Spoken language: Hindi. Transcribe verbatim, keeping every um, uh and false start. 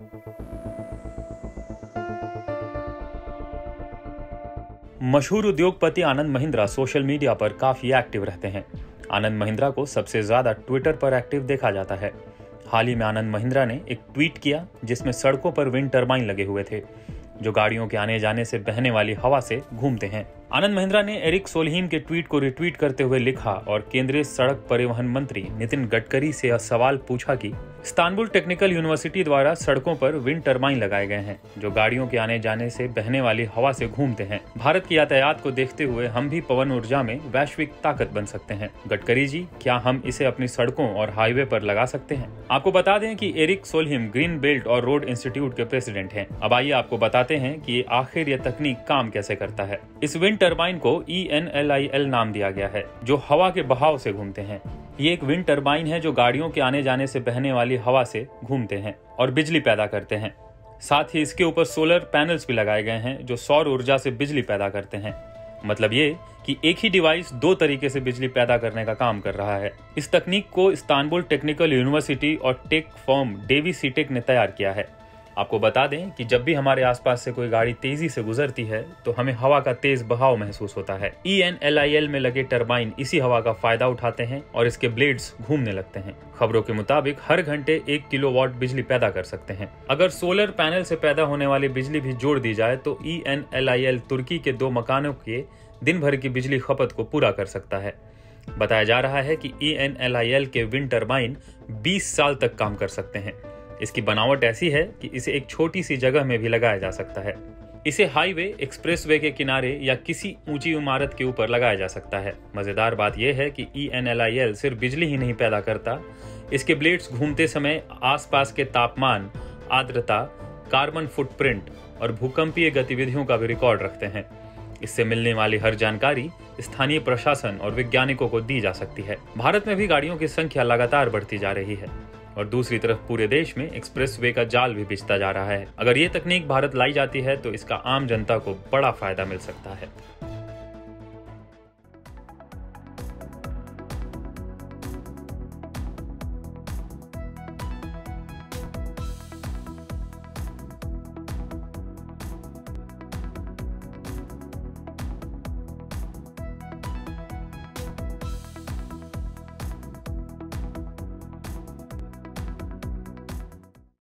मशहूर उद्योगपति आनंद महिंद्रा सोशल मीडिया पर काफी एक्टिव रहते हैं। आनंद महिंद्रा को सबसे ज्यादा ट्विटर पर एक्टिव देखा जाता है। हाल ही में आनंद महिंद्रा ने एक ट्वीट किया जिसमें सड़कों पर विंड टरबाइन लगे हुए थे जो गाड़ियों के आने जाने से बहने वाली हवा से घूमते हैं। आनंद महिंद्रा ने एरिक सोलहीम के ट्वीट को रिट्वीट करते हुए लिखा और केंद्रीय सड़क परिवहन मंत्री नितिन गडकरी से यह सवाल पूछा कि इस्तांबुल टेक्निकल यूनिवर्सिटी द्वारा सड़कों पर विंड टरबाइन लगाए गए हैं जो गाड़ियों के आने जाने से बहने वाली हवा से घूमते हैं। भारत की यातायात को देखते हुए हम भी पवन ऊर्जा में वैश्विक ताकत बन सकते हैं। गडकरी जी, क्या हम इसे अपनी सड़कों और हाईवे पर लगा सकते हैं? आपको बता दें कि एरिक सोलहीम ग्रीन बेल्ट और रोड इंस्टीट्यूट के प्रेसिडेंट हैं। अब आइए आपको बताते हैं कि आखिर यह तकनीक काम कैसे करता है। इस विंड टरबाइन को E N L I L नाम दिया गया है जो हवा के बहाव से घूमते हैं। ये एक विंड टरबाइन है जो गाड़ियों के आने जाने से बहने वाली हवा से घूमते हैं और बिजली पैदा करते हैं। साथ ही इसके ऊपर सोलर पैनल्स भी लगाए गए हैं जो सौर ऊर्जा से बिजली पैदा करते हैं। मतलब ये कि एक ही डिवाइस दो तरीके से बिजली पैदा करने का काम कर रहा है। इस तकनीक को इस्तांबुल टेक्निकल यूनिवर्सिटी और टेक फर्म डेवी सीटेक ने तैयार किया है। आपको बता दें कि जब भी हमारे आसपास से कोई गाड़ी तेजी से गुजरती है तो हमें हवा का तेज बहाव महसूस होता है। E N L I L में लगे टरबाइन इसी हवा का फायदा उठाते हैं और इसके ब्लेड्स घूमने लगते हैं। खबरों के मुताबिक हर घंटे एक किलोवाट बिजली पैदा कर सकते हैं। अगर सोलर पैनल से पैदा होने वाली बिजली भी जोड़ दी जाए तो E N L I L तुर्की के दो मकानों के दिन भर की बिजली खपत को पूरा कर सकता है। बताया जा रहा है कि E N L I L के विंड टरबाइन बीस साल तक काम कर सकते हैं। इसकी बनावट ऐसी है कि इसे एक छोटी सी जगह में भी लगाया जा सकता है। इसे हाईवे, एक्सप्रेसवे के किनारे या किसी ऊंची इमारत के ऊपर लगाया जा सकता है। मजेदार बात यह है कि E N L I L सिर्फ बिजली ही नहीं पैदा करता, इसके ब्लेड्स घूमते समय आसपास के तापमान, आर्द्रता, कार्बन फुटप्रिंट और भूकंपीय गतिविधियों का भी रिकॉर्ड रखते हैं। इससे मिलने वाली हर जानकारी स्थानीय प्रशासन और वैज्ञानिकों को दी जा सकती है। भारत में भी गाड़ियों की संख्या लगातार बढ़ती जा रही है और दूसरी तरफ पूरे देश में एक्सप्रेसवे का जाल भी बिछता जा रहा है। अगर ये तकनीक भारत लाई जाती है तो इसका आम जनता को बड़ा फायदा मिल सकता है।